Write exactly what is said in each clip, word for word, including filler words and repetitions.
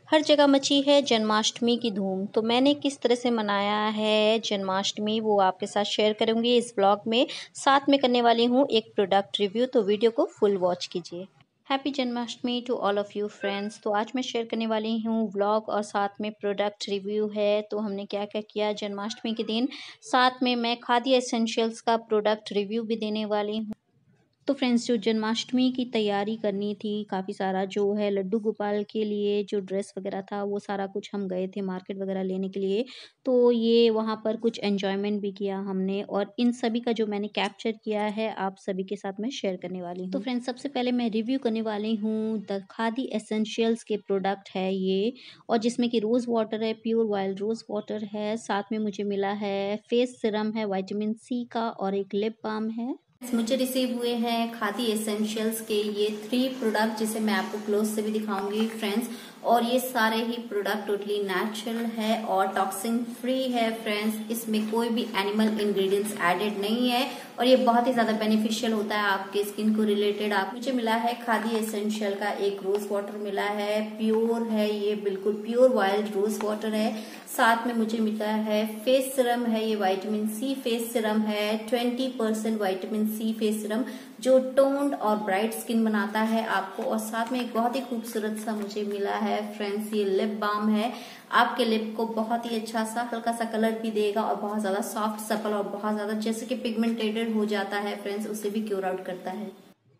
हर जगह मची है जन्माष्टमी की धूम। तो मैंने किस तरह से मनाया है जन्माष्टमी वो आपके साथ शेयर करूंगी इस ब्लॉग में। साथ में करने वाली हूँ एक प्रोडक्ट रिव्यू, तो वीडियो को फुल वॉच कीजिए। Happy Janmashtami to all of you friends. तो आज मैं शेयर करने वाली हूँ व्लॉग और साथ में प्रोडक्ट रिव्यू है। तो हमने क्या क्या किया जन्माष्टमी के दिन, साथ में मैं खादी एसेंशियल्स का प्रोडक्ट रिव्यू भी देने वाली हूँ। तो फ्रेंड्स, जो जन्माष्टमी की तैयारी करनी थी, काफ़ी सारा जो है लड्डू गोपाल के लिए जो ड्रेस वगैरह था वो सारा कुछ हम गए थे मार्केट वगैरह लेने के लिए। तो ये वहाँ पर कुछ एन्जॉयमेंट भी किया हमने और इन सभी का जो मैंने कैप्चर किया है आप सभी के साथ मैं शेयर करने वाली हूँ। तो फ्रेंड्स, सबसे पहले मैं रिव्यू करने वाली हूँ द खादी एसेंशियल्स के प्रोडक्ट है ये, और जिसमें कि रोज़ वाटर है, प्योर वाइल्ड रोज़ वाटर है, साथ में मुझे मिला है फेस सीरम है विटामिन सी का और एक लिप बाम है। मुझे रिसीव हुए हैं खादी एसेंशियल्स के ये थ्री प्रोडक्ट, जिसे मैं आपको क्लोज से भी दिखाऊंगी फ्रेंड्स। और ये सारे ही प्रोडक्ट टोटली नेचुरल है और टॉक्सिन फ्री है फ्रेंड्स। इसमें कोई भी एनिमल इंग्रेडिएंट्स एडेड नहीं है और ये बहुत ही ज्यादा बेनिफिशियल होता है आपके स्किन को रिलेटेड। आप मुझे मिला है खादी एसेंशियल का एक रोज वाटर मिला है, प्योर है ये, बिल्कुल प्योर वाइल्ड रोज वाटर है। साथ में मुझे मिला है फेस सीरम है, ये विटामिन सी फेस सीरम है, twenty percent vitamin C face serum जो टोन्ड और ब्राइट स्किन बनाता है आपको। और साथ में एक बहुत ही खूबसूरत सा मुझे मिला है फ्रेंड्स ये लिप बाम है, आपके लिप को बहुत ही अच्छा सा हल्का सा कलर भी देगा और बहुत ज्यादा सॉफ्ट सपल और बहुत ज्यादा जैसे कि पिगमेंटेटेड हो जाता है फ्रेंड्स उसे भी क्योर आउट करता है।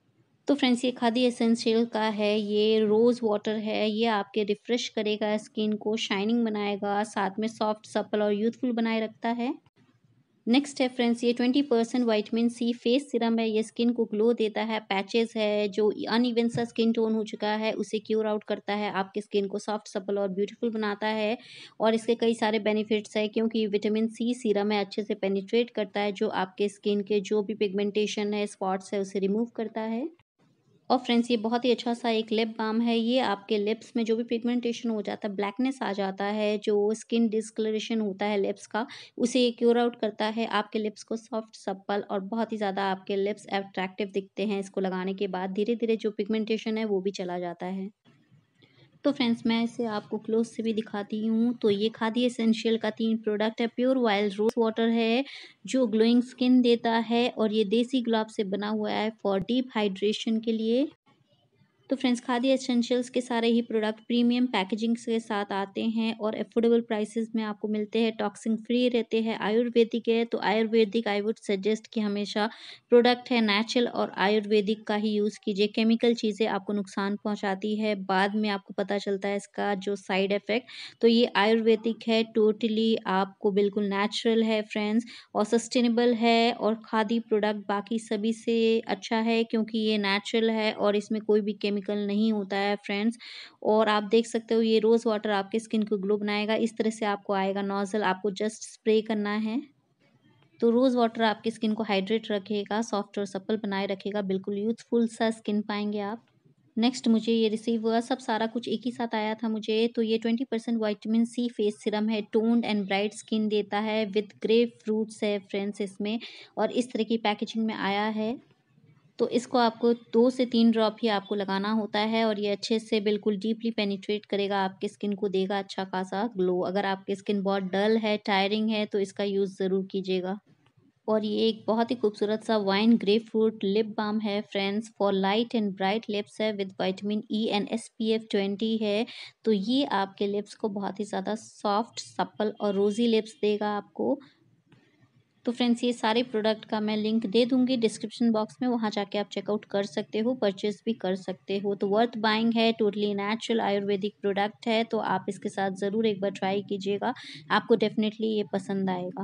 तो फ्रेंड्स, ये खादी एसेंशियल का है, ये रोज़ वाटर है, ये आपके रिफ्रेश करेगा, स्किन को शाइनिंग बनाएगा, साथ में सॉफ्ट सपल और यूथफुल बनाए रखता है। नेक्स्ट है फ्रेंड्स, ये twenty percent vitamin C face serum है, ये स्किन को ग्लो देता है। पैचेस है जो अनइवन सा स्किन टोन हो चुका है उसे क्योर आउट करता है, आपके स्किन को सॉफ्ट सपल और ब्यूटीफुल बनाता है। और इसके कई सारे बेनिफिट्स है क्योंकि विटामिन सी सीरम है, अच्छे से पेनिट्रेट करता है, जो आपके स्किन के जो भी पिगमेंटेशन है, स्पॉट्स है, उसे रिमूव करता है। और फ्रेंड्स, ये बहुत ही अच्छा सा एक लिप बाम है, ये आपके लिप्स में जो भी पिगमेंटेशन हो जाता है, ब्लैकनेस आ जाता है, जो स्किन डिस्कलरेशन होता है लिप्स का, उसे क्योर आउट करता है। आपके लिप्स को सॉफ्ट सप्पल और बहुत ही ज़्यादा आपके लिप्स अट्रैक्टिव दिखते हैं इसको लगाने के बाद। धीरे धीरे जो पिगमेंटेशन है वो भी चला जाता है। तो फ्रेंड्स, मैं इसे आपको क्लोज से भी दिखाती हूँ। तो ये खादी एसेंशियल का तीन प्रोडक्ट है। प्योर वाइल्ड रोज वाटर है जो ग्लोइंग स्किन देता है और ये देसी गुलाब से बना हुआ है फॉर डीप हाइड्रेशन के लिए। तो फ्रेंड्स, खादी एसेंशियल्स के सारे ही प्रोडक्ट प्रीमियम पैकेजिंग के साथ आते हैं और अफोर्डेबल प्राइसेस में आपको मिलते हैं, टॉक्सिन फ्री रहते हैं, आयुर्वेदिक है। तो आयुर्वेदिक आई वुड सजेस्ट कि हमेशा प्रोडक्ट है नेचुरल और आयुर्वेदिक का ही यूज़ कीजिए। केमिकल चीज़ें आपको नुकसान पहुंचाती है, बाद में आपको पता चलता है इसका जो साइड इफ़ेक्ट। तो ये आयुर्वेदिक है, टोटली आपको बिल्कुल नेचुरल है फ्रेंड्स, और सस्टेनेबल है। और खादी प्रोडक्ट बाकी सभी से अच्छा है क्योंकि ये नेचुरल है और इसमें कोई भी केमिकल नहीं होता है फ्रेंड्स। और आप देख सकते हो ये रोज़ वाटर आपके स्किन को ग्लो बनाएगा, इस तरह से आपको आएगा नोजल, आपको जस्ट स्प्रे करना है। तो रोज़ वाटर आपकी स्किन को हाइड्रेट रखेगा, सॉफ्ट और सप्पल बनाए रखेगा, बिल्कुल यूथफुल सा स्किन पाएंगे आप। नेक्स्ट मुझे ये रिसीव हुआ, सब सारा कुछ एक ही साथ आया था मुझे। तो ये twenty percent vitamin C face serum है, टोन्ड एंड ब्राइट स्किन देता है, विद ग्रेप फ्रूट्स है फ्रेंड्स इसमें, और इस तरह की पैकेजिंग में आया है। तो इसको आपको दो से तीन ड्रॉप ही आपको लगाना होता है और ये अच्छे से बिल्कुल डीपली पेनिट्रेट करेगा, आपके स्किन को देगा अच्छा खासा ग्लो। अगर आपकी स्किन बहुत डल है, टायरिंग है, तो इसका यूज़ ज़रूर कीजिएगा। और ये एक बहुत ही खूबसूरत सा वाइन ग्रेपफ्रूट लिप बाम है friends, for light and bright lips है, with vitamin E and S P F twenty है। तो ये आपके लिप्स को बहुत ही ज़्यादा सॉफ्ट, सप्पल और रोज़ी लिप्स देगा आपको। तो फ्रेंड्स, ये सारे प्रोडक्ट का मैं लिंक दे दूंगी डिस्क्रिप्शन बॉक्स में, वहाँ जाके आप चेकआउट कर सकते हो, परचेज भी कर सकते हो। तो वर्थ बाइंग है, टोटली नेचुरल आयुर्वेदिक प्रोडक्ट है, तो आप इसके साथ ज़रूर एक बार ट्राई कीजिएगा, आपको डेफिनेटली ये पसंद आएगा।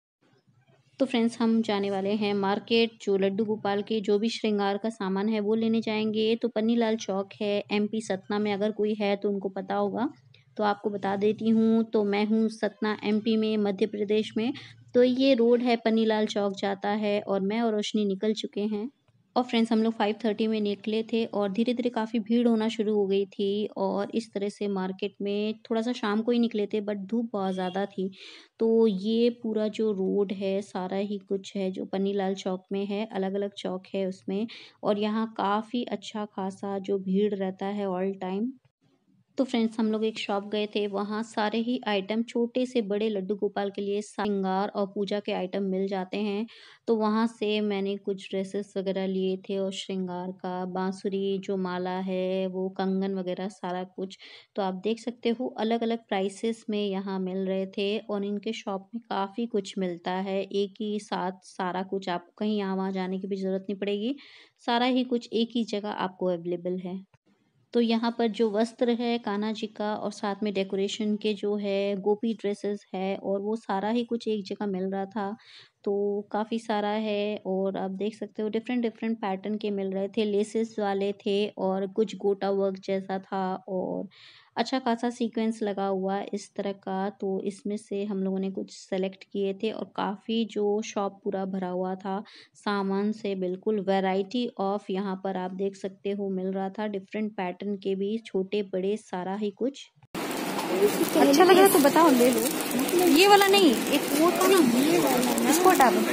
तो फ्रेंड्स, हम जाने वाले हैं मार्केट, जो लड्डू गोपाल के जो भी श्रृंगार का सामान है वो लेने जाएंगे। तो पन्नीलाल चौक है एमपी सतना में, अगर कोई है तो उनको पता होगा, तो आपको बता देती हूँ। तो मैं हूँ सतना एमपी में, मध्य प्रदेश में। तो ये रोड है पन्नीलाल चौक जाता है और मैं और रोशनी निकल चुके हैं। और फ्रेंड्स, हम लोग फाइव थर्टी में निकले थे और धीरे धीरे काफ़ी भीड़ होना शुरू हो गई थी। और इस तरह से मार्केट में थोड़ा सा शाम को ही निकले थे, बट धूप बहुत ज़्यादा थी। तो ये पूरा जो रोड है सारा ही कुछ है जो पन्नीलाल चौक में है, अलग अलग चौक है उसमें। और यहाँ काफ़ी अच्छा खासा जो भीड़ रहता है ऑल टाइम। तो फ्रेंड्स हम लोग एक शॉप गए थे, वहाँ सारे ही आइटम छोटे से बड़े लड्डू गोपाल के लिए श्रृंगार और पूजा के आइटम मिल जाते हैं। तो वहाँ से मैंने कुछ ड्रेसेस वगैरह लिए थे और श्रृंगार का बांसुरी जो माला है, वो कंगन वगैरह सारा कुछ। तो आप देख सकते हो अलग-अलग प्राइसेस में यहाँ मिल रहे थे और इनके शॉप में काफ़ी कुछ मिलता है। एक ही साथ सारा कुछ, आपको कहीं यहाँ-वहाँ जाने की भी ज़रूरत नहीं पड़ेगी। सारा ही कुछ एक ही जगह आपको अवेलेबल है। तो यहाँ पर जो वस्त्र है कान्हा जी का और साथ में डेकोरेशन के जो है गोपी ड्रेसेस है और वो सारा ही कुछ एक जगह मिल रहा था। तो काफ़ी सारा है और आप देख सकते हो डिफरेंट डिफरेंट पैटर्न के मिल रहे थे, लेसेस वाले थे और कुछ गोटा वर्क जैसा था और अच्छा खासा सीक्वेंस लगा हुआ इस तरह का। तो इसमें से हम लोगों ने कुछ सेलेक्ट किए थे और काफ़ी जो शॉप पूरा भरा हुआ था सामान से, बिल्कुल वैरायटी ऑफ यहाँ पर आप देख सकते हो मिल रहा था, डिफरेंट पैटर्न के भी छोटे बड़े सारा ही कुछ। अच्छा लग रहा तो बताओ ले लो। ये वाला नहीं, एक वो था ना, ये वाला इसको हटा दो।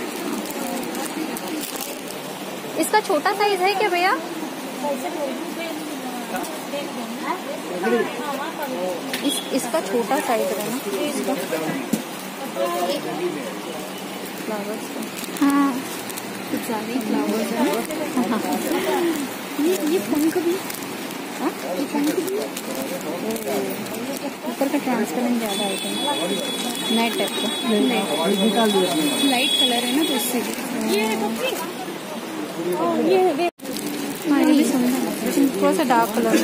इसका छोटा साइज है क्या भैया? इस इसका छोटा साइज है ना फ्लावर्स का। हाँ कुछ ज्यादा फ्लावर्स है। ये ये पंख भी, हाँ ये पंख भी ऊपर का ट्रांसपेरेंट ज्यादा है, नेट टाइप का, लाइट कलर है ना तो इससे भी ये ये हाँ ये भी सुंदर है, थोड़ा सा डार्क कलर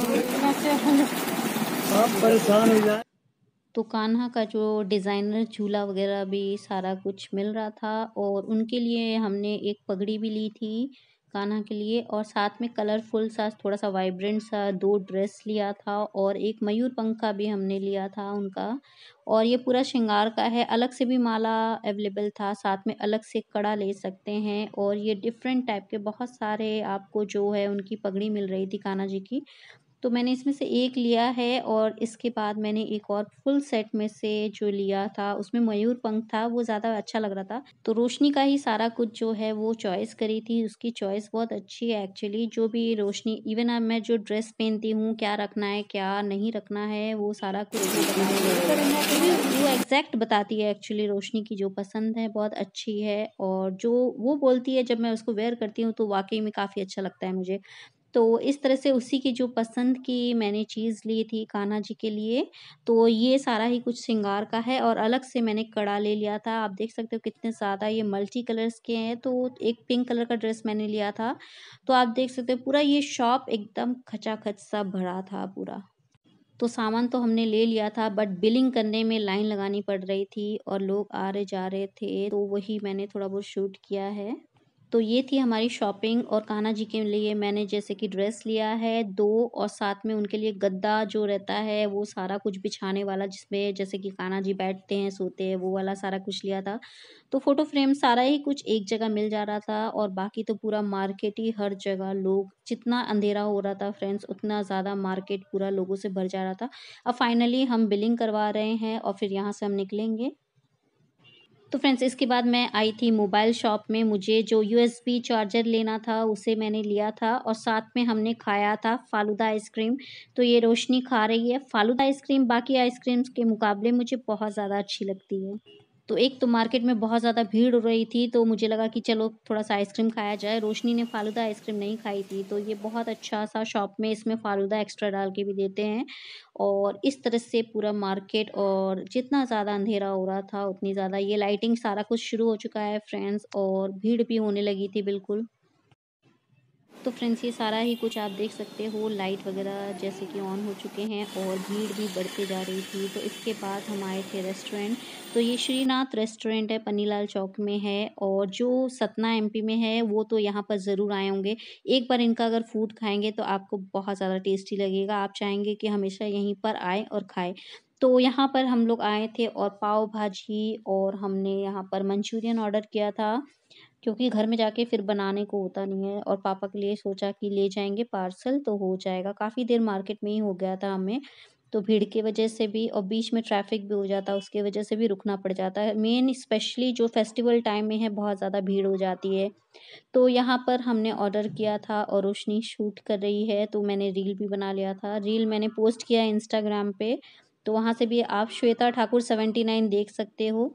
वाला। तो कान्हा का जो डिज़ाइनर झूला वगैरह भी सारा कुछ मिल रहा था और उनके लिए हमने एक पगड़ी भी ली थी कान्हा के लिए और साथ में कलरफुल सा थोड़ा सा वाइब्रेंट सा दो ड्रेस लिया था और एक मयूर पंख का भी हमने लिया था उनका। और ये पूरा श्रृंगार का है, अलग से भी माला अवेलेबल था, साथ में अलग से कड़ा ले सकते हैं और ये डिफरेंट टाइप के बहुत सारे आपको जो है उनकी पगड़ी मिल रही थी कान्हा जी की। तो मैंने इसमें से एक लिया है और इसके बाद मैंने एक और फुल सेट में से जो लिया था उसमें मयूर पंख था, वो ज़्यादा अच्छा लग रहा था। तो रोशनी का ही सारा कुछ जो है वो चॉइस करी थी, उसकी चॉइस बहुत अच्छी है एक्चुअली। जो भी रोशनी इवन अब मैं जो ड्रेस पहनती हूँ, क्या रखना है क्या नहीं रखना है वो सारा कुछ वो बताती है, वो एग्जैक्ट बताती है एक्चुअली। रोशनी की जो पसंद है बहुत अच्छी है और जो वो बोलती है जब मैं उसको वेयर करती हूँ तो वाकई में काफ़ी अच्छा लगता है मुझे। तो इस तरह से उसी की जो पसंद की मैंने चीज़ ली थी कान्हा जी के लिए। तो ये सारा ही कुछ श्रृंगार का है और अलग से मैंने कड़ा ले लिया था। आप देख सकते हो कितने ज़्यादा ये मल्टी कलर्स के हैं। तो एक पिंक कलर का ड्रेस मैंने लिया था। तो आप देख सकते हो पूरा ये शॉप एकदम खचाखच सा भरा था पूरा। तो सामान तो हमने ले लिया था बट बिलिंग करने में लाइन लगानी पड़ रही थी और लोग आ रहे जा रहे थे, तो वही मैंने थोड़ा बहुत शूट किया है। तो ये थी हमारी शॉपिंग और कान्हा जी के लिए मैंने जैसे कि ड्रेस लिया है दो और साथ में उनके लिए गद्दा जो रहता है वो सारा कुछ बिछाने वाला, जिसमें जैसे कि कान्हा जी बैठते हैं सोते हैं, वो वाला सारा कुछ लिया था। तो फोटो फ्रेम सारा ही कुछ एक जगह मिल जा रहा था और बाकी तो पूरा मार्केट ही हर जगह लोग, जितना अंधेरा हो रहा था फ्रेंड्स उतना ज़्यादा मार्केट पूरा लोगों से भर जा रहा था। अब फाइनली हम बिलिंग करवा रहे हैं और फिर यहाँ से हम निकलेंगे। तो फ्रेंड्स इसके बाद मैं आई थी मोबाइल शॉप में, मुझे जो यूएसबी चार्जर लेना था उसे मैंने लिया था और साथ में हमने खाया था फालूदा आइसक्रीम। तो ये रोशनी खा रही है फालूदा आइसक्रीम, बाकी आइसक्रीम्स के मुकाबले मुझे बहुत ज़्यादा अच्छी लगती है। तो एक तो मार्केट में बहुत ज़्यादा भीड़ हो रही थी तो मुझे लगा कि चलो थोड़ा-सा आइसक्रीम खाया जाए। रोशनी ने फ़ालूदा आइसक्रीम नहीं खाई थी, तो ये बहुत अच्छा-सा शॉप में इसमें फ़ालूदा एक्स्ट्रा डाल के भी देते हैं। और इस तरह से पूरा मार्केट, और जितना ज़्यादा अंधेरा हो रहा था उतनी ज़्यादा ये लाइटिंग सारा कुछ शुरू हो चुका है फ्रेंड्स और भीड़ भी होने लगी थी बिल्कुल। तो फ्रेंड्स ये सारा ही कुछ आप देख सकते हो, लाइट वगैरह जैसे कि ऑन हो चुके हैं और भीड़ भी बढ़ते जा रही थी। तो इसके बाद हम आए थे रेस्टोरेंट। तो ये श्रीनाथ रेस्टोरेंट है, पन्नीलाल चौक में है और जो सतना एमपी में है वो तो यहाँ पर ज़रूर आए होंगे। एक बार इनका अगर फूड खाएंगे तो आपको बहुत ज़्यादा टेस्टी लगेगा, आप चाहेंगे कि हमेशा यहीं पर आए और खाएँ। तो यहाँ पर हम लोग आए थे और पाव भाजी और हमने यहाँ पर मंचूरियन ऑर्डर किया था, क्योंकि घर में जाके फिर बनाने को होता नहीं है और पापा के लिए सोचा कि ले जाएँगे पार्सल तो हो जाएगा। काफ़ी देर मार्केट में ही हो गया था हमें। तो भीड़ की वजह से भी और बीच में ट्रैफिक भी हो जाता है, उसकी वजह से भी रुकना पड़ जाता है। मेन स्पेशली जो फेस्टिवल टाइम में है बहुत ज़्यादा भीड़ हो जाती है। तो यहाँ पर हमने ऑर्डर किया था और रोशनी शूट कर रही है, तो मैंने रील भी बना लिया था। रील मैंने पोस्ट किया है इंस्टाग्राम पे, तो वहाँ से भी आप श्वेता ठाकुर सेवेंटी नाइन देख सकते हो।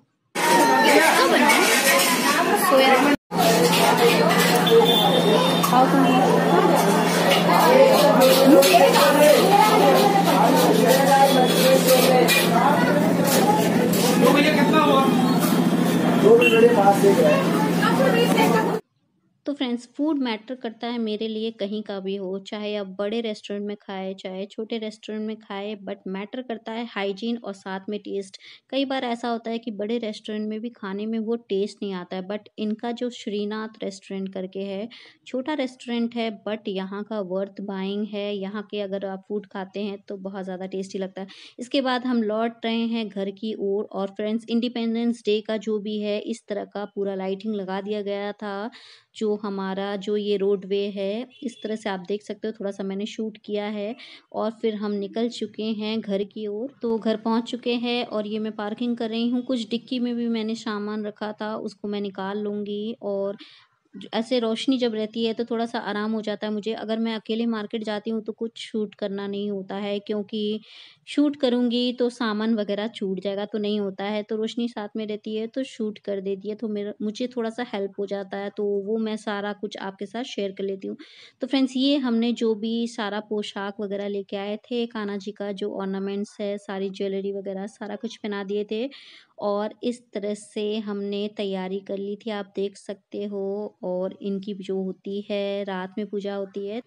तो फ्रेंड्स, फूड मैटर करता है मेरे लिए कहीं का भी हो, चाहे आप बड़े रेस्टोरेंट में खाए चाहे छोटे रेस्टोरेंट में खाए, बट मैटर करता है हाइजीन और साथ में टेस्ट। कई बार ऐसा होता है कि बड़े रेस्टोरेंट में भी खाने में वो टेस्ट नहीं आता है, बट इनका जो श्रीनाथ रेस्टोरेंट करके है, छोटा रेस्टोरेंट है बट यहाँ का वर्थ बाइंग है। यहाँ के अगर आप फूड खाते हैं तो बहुत ज़्यादा टेस्टी लगता है। इसके बाद हम लौट रहे हैं घर की ओर। और फ्रेंड्स, इंडिपेंडेंस डे का जो भी है इस तरह का पूरा लाइटिंग लगा दिया गया था। जो हमारा जो ये रोडवे है इस तरह से आप देख सकते हो, थोड़ा सा मैंने शूट किया है। और फिर हम निकल चुके हैं घर की ओर, तो घर पहुंच चुके हैं और ये मैं पार्किंग कर रही हूँ। कुछ डिक्की में भी मैंने सामान रखा था, उसको मैं निकाल लूँगी। और ऐसे रोशनी जब रहती है तो थोड़ा सा आराम हो जाता है मुझे। अगर मैं अकेले मार्केट जाती हूँ तो कुछ शूट करना नहीं होता है, क्योंकि शूट करूँगी तो सामान वगैरह छूट जाएगा, तो नहीं होता है। तो रोशनी साथ में रहती है तो शूट कर देती है, तो मेरा मुझे थोड़ा सा हेल्प हो जाता है, तो वो मैं सारा कुछ आपके साथ शेयर कर लेती हूँ। तो फ्रेंड्स, ये हमने जो भी सारा पोशाक वगैरह लेके आए थे, कान्हा जी का जो ऑर्नामेंट्स है, सारी ज्वेलरी वगैरह सारा कुछ पहना दिए थे। और इस तरह से हमने तैयारी कर ली थी, आप देख सकते हो। और इनकी जो होती है रात में पूजा होती है।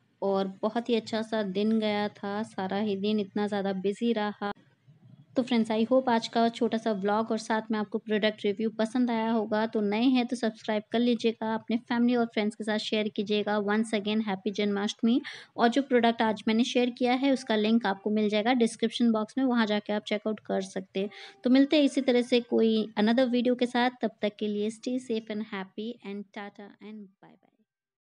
और बहुत ही अच्छा सा दिन गया था, सारा ही दिन इतना ज़्यादा बिजी रहा। तो फ्रेंड्स, आई होप आज का छोटा सा व्लॉग और साथ में आपको प्रोडक्ट रिव्यू पसंद आया होगा। तो नए हैं तो सब्सक्राइब कर लीजिएगा, अपने फैमिली और फ्रेंड्स के साथ शेयर कीजिएगा। Once again happy Janmashtami. और जो प्रोडक्ट आज मैंने शेयर किया है उसका लिंक आपको मिल जाएगा डिस्क्रिप्शन बॉक्स में, वहाँ जाके आप चेकआउट कर सकते हैं। तो मिलते हैं इसी तरह से कोई अनदर वीडियो के साथ, तब तक के लिए stay safe and happy and tata and bye bye.